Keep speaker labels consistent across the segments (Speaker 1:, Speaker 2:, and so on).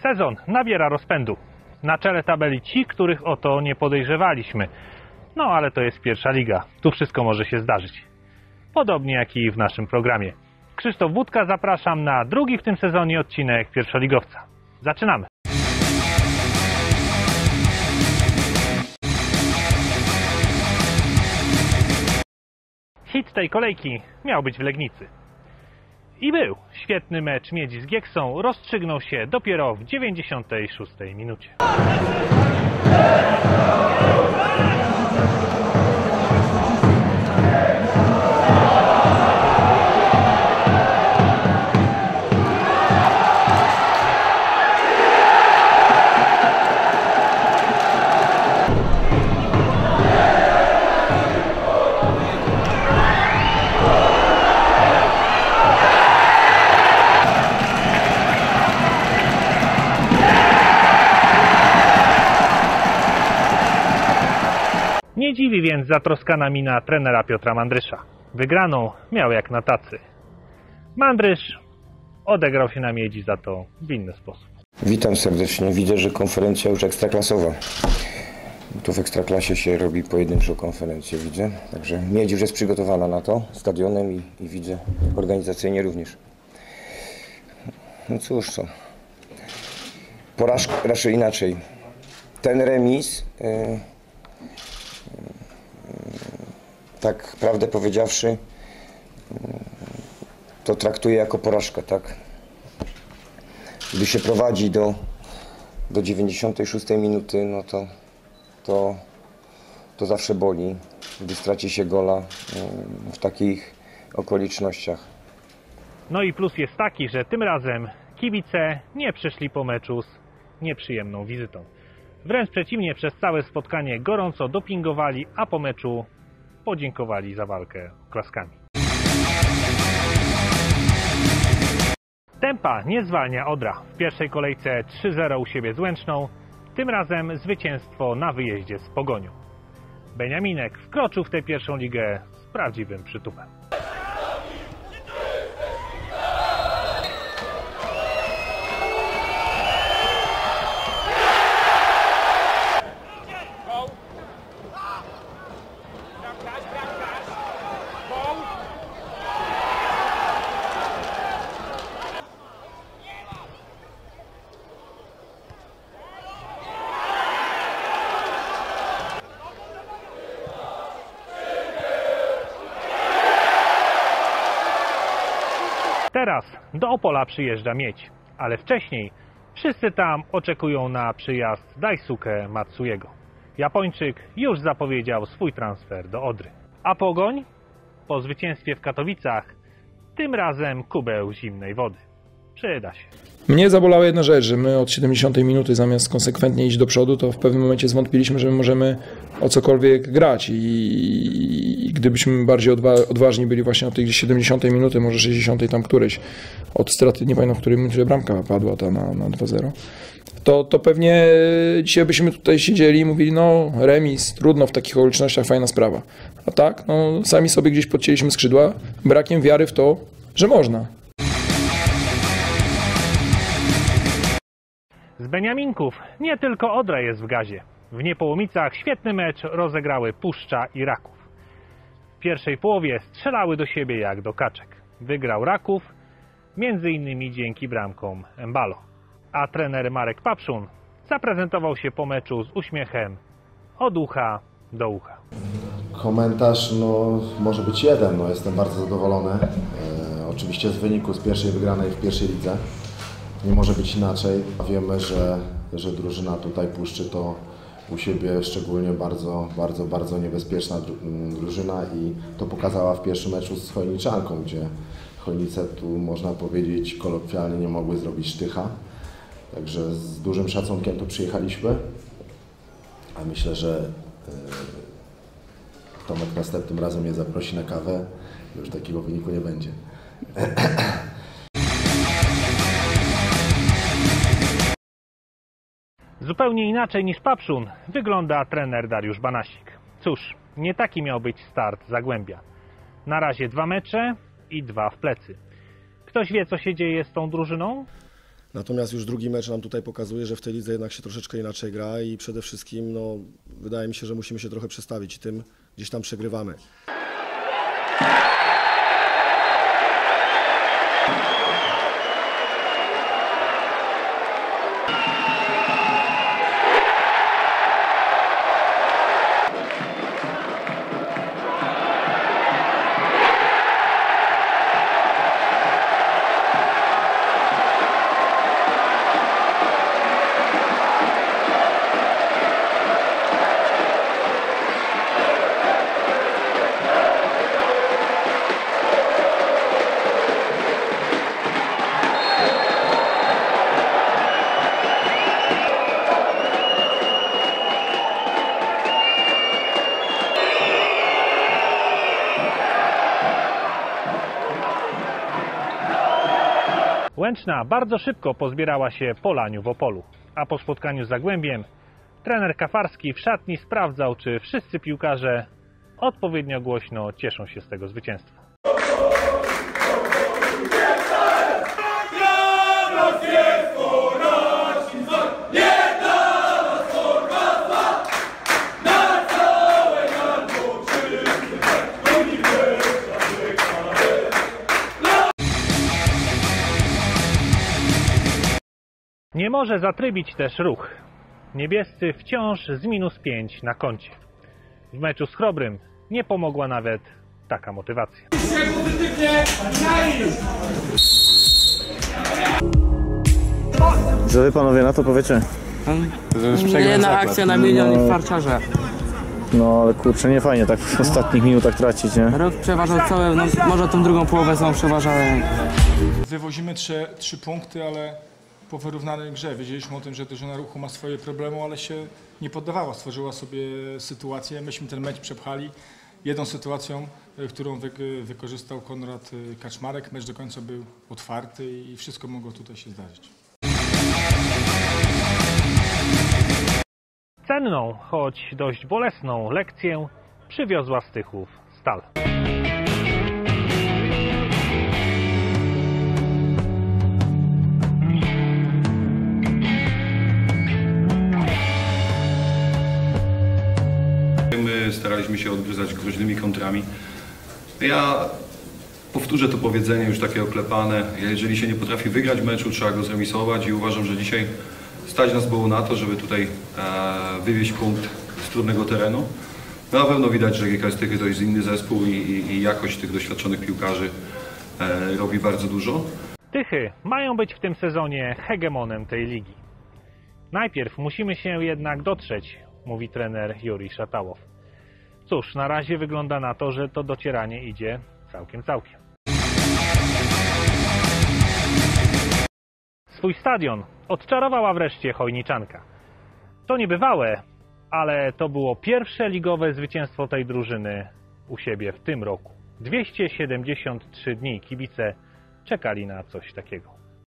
Speaker 1: Sezon nabiera rozpędu. Na czele tabeli ci, których o to nie podejrzewaliśmy. No ale to jest pierwsza liga. Tu wszystko może się zdarzyć. Podobnie jak i w naszym programie. Krzysztof Wódka, zapraszam na drugi w tym sezonie odcinek Pierwszoligowca. Zaczynamy! Hit tej kolejki miał być w Legnicy. I był. Świetny mecz Miedzi z Gieksą rozstrzygnął się dopiero w 96 minucie. Nie dziwi więc zatroskana mina trenera Piotra Mandrysza. Wygraną miał jak na tacy. Mandrysz odegrał się na Miedzi za to w inny sposób.
Speaker 2: Witam serdecznie. Widzę, że konferencja już ekstraklasowa. Tu w Ekstraklasie się robi pojedynczą konferencję, widzę. Także Miedź już jest przygotowana na to stadionem i widzę organizacyjnie również. No cóż co. Porażka, raczej inaczej. Ten remis... tak prawdę powiedziawszy, to traktuję jako porażkę, tak? Gdy się prowadzi do 96 minuty, no to zawsze boli, gdy straci się gola w takich okolicznościach.
Speaker 1: No i plus jest taki, że tym razem kibice nie przyszli po meczu z nieprzyjemną wizytą. Wręcz przeciwnie, przez całe spotkanie gorąco dopingowali, a po meczu podziękowali za walkę klaskami. Tempa nie zwalnia Odra. W pierwszej kolejce 3-0 u siebie z Łęczną, tym razem zwycięstwo na wyjeździe z Pogonią. Beniaminek wkroczył w tę pierwszą ligę z prawdziwym przytupem. Teraz do Opola przyjeżdża Miedź, ale wcześniej wszyscy tam oczekują na przyjazd Daisuke Matsuyego. Japończyk już zapowiedział swój transfer do Odry. A Pogoń? Po zwycięstwie w Katowicach tym razem kubeł zimnej wody. Przyda się.
Speaker 3: Mnie zabolała jedna rzecz, że my od 70 minuty zamiast konsekwentnie iść do przodu, to w pewnym momencie zwątpiliśmy, że my możemy o cokolwiek grać i gdybyśmy bardziej odważni byli właśnie od tej 70 minuty, może 60 tam którejś, od straty, nie pamiętam w którym minucie bramka padła ta na 2-0, to pewnie dzisiaj byśmy tutaj siedzieli i mówili, no remis, trudno w takich okolicznościach, fajna sprawa. A tak, no sami sobie gdzieś podcięliśmy skrzydła, brakiem wiary w to, że można.
Speaker 1: Z Beniaminków nie tylko Odra jest w gazie. W Niepołomicach świetny mecz rozegrały Puszcza i Raków. W pierwszej połowie strzelały do siebie jak do kaczek. Wygrał Raków, między innymi dzięki bramkom Embalo. A trener Marek Papszun zaprezentował się po meczu z uśmiechem od ucha do ucha.
Speaker 4: Komentarz może być jeden, jestem bardzo zadowolony. Oczywiście z wyniku, z pierwszej wygranej w pierwszej lidze. Nie może być inaczej. Wiemy, że drużyna tutaj Puszczy to u siebie szczególnie bardzo niebezpieczna drużyna i to pokazała w pierwszym meczu z Chojniczanką, gdzie Chojnice tu można powiedzieć kolokwialnie nie mogły zrobić sztycha. Także z dużym szacunkiem tu przyjechaliśmy, a myślę, że Tomek następnym razem mnie zaprosi na kawę, już takiego wyniku nie będzie.
Speaker 1: Zupełnie inaczej niż Papszun wygląda trener Dariusz Banasik. Cóż, nie taki miał być start Zagłębia. Na razie 2 mecze i 2 w plecy. Ktoś wie, co się dzieje z tą drużyną?
Speaker 5: Natomiast już drugi mecz nam tutaj pokazuje, że w tej lidze jednak się troszeczkę inaczej gra i przede wszystkim no, wydaje mi się, że musimy się trochę przestawić i tym gdzieś tam przegrywamy.
Speaker 1: Łęczna bardzo szybko pozbierała się po laniu w Opolu, a po spotkaniu z Zagłębiem trener Kafarski w szatni sprawdzał, czy wszyscy piłkarze odpowiednio głośno cieszą się z tego zwycięstwa. Nie może zatrybić też ruch. Niebiescy wciąż z -5 na koncie. W meczu z Chrobrym nie pomogła nawet taka motywacja.
Speaker 6: Co wy panowie na to powiecie?
Speaker 7: Jedna akcja na milion i w farciarze.
Speaker 6: No ale kurczę, nie fajnie tak w ostatnich minutach tracić, nie?
Speaker 7: Rok przeważał całe, no może tą drugą połowę są przeważały.
Speaker 8: Wywozimy 3 punkty, ale po wyrównanej grze. Wiedzieliśmy o tym, że drużyna Ruchu ma swoje problemy, ale się nie poddawała. Stworzyła sobie sytuację. Myśmy ten mecz przepchali jedną sytuacją, którą wykorzystał Konrad Kaczmarek. Mecz do końca był otwarty i wszystko mogło tutaj się zdarzyć.
Speaker 1: Cenną, choć dość bolesną lekcję przywiozła z Tychów Stal.
Speaker 9: My staraliśmy się odgryzać groźnymi kontrami. Ja powtórzę to powiedzenie już takie oklepane. Jeżeli się nie potrafi wygrać meczu, trzeba go zremisować i uważam, że dzisiaj stać nas było na to, żeby tutaj wywieźć punkt z trudnego terenu. No, na pewno widać, że GKS Tychy to jest inny zespół i jakość tych doświadczonych piłkarzy robi bardzo dużo.
Speaker 1: Tychy mają być w tym sezonie hegemonem tej ligi. Najpierw musimy się jednak dotrzeć, mówi trener Jurij Szatałow. Cóż, na razie wygląda na to, że to docieranie idzie całkiem. Swój stadion odczarowała wreszcie Chojniczanka. To niebywałe, ale to było pierwsze ligowe zwycięstwo tej drużyny u siebie w tym roku. 273 dni kibice czekali na coś takiego.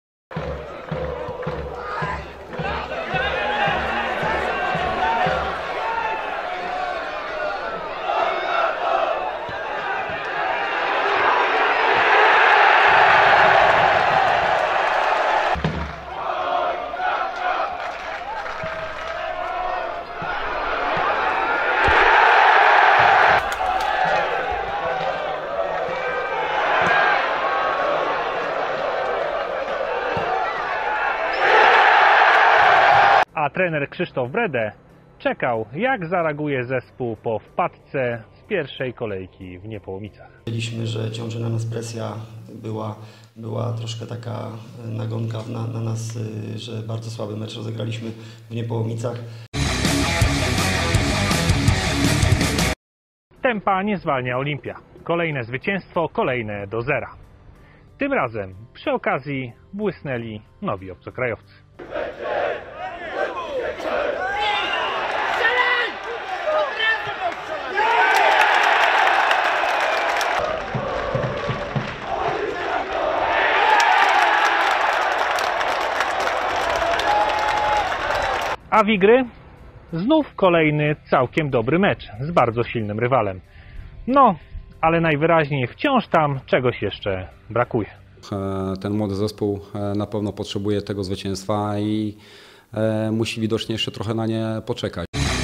Speaker 1: A trener Krzysztof Brede czekał, jak zareaguje zespół po wpadce z pierwszej kolejki w Niepołomicach.
Speaker 10: Wiedzieliśmy, że ciąży na nas presja, była troszkę taka nagonka na nas, że bardzo słaby mecz rozegraliśmy w Niepołomicach.
Speaker 1: Tempa nie zwalnia Olimpia. Kolejne zwycięstwo, kolejne do zera. Tym razem przy okazji błysnęli nowi obcokrajowcy. A Wigry? Znów kolejny całkiem dobry mecz z bardzo silnym rywalem. No, ale najwyraźniej wciąż tam czegoś jeszcze brakuje.
Speaker 11: Ten młody zespół na pewno potrzebuje tego zwycięstwa i musi widocznie jeszcze trochę na nie poczekać.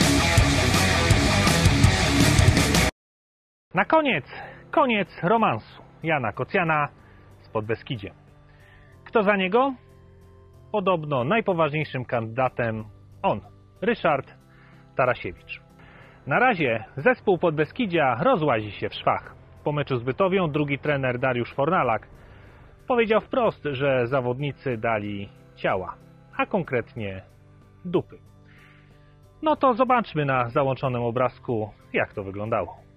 Speaker 1: Na koniec romansu Jana Kocjana z Podbeskidziem. Kto za niego? Podobno najpoważniejszym kandydatem on, Ryszard Tarasiewicz. Na razie zespół Podbeskidzia rozłazi się w szwach. Po meczu z Bytowią drugi trener Dariusz Fornalak powiedział wprost, że zawodnicy dali ciała, a konkretnie dupy. No to zobaczmy na załączonym obrazku, jak to wyglądało.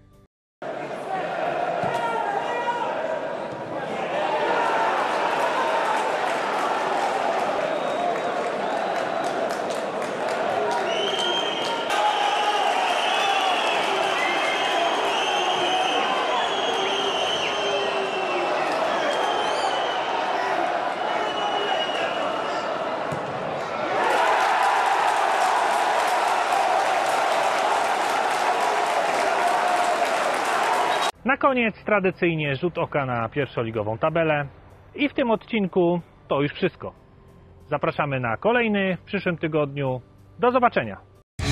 Speaker 1: Na koniec tradycyjnie rzut oka na pierwszoligową tabelę. I w tym odcinku to już wszystko. Zapraszamy na kolejny w przyszłym tygodniu. Do zobaczenia.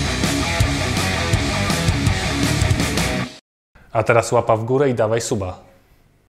Speaker 12: A teraz łapa w górę i dawaj suba.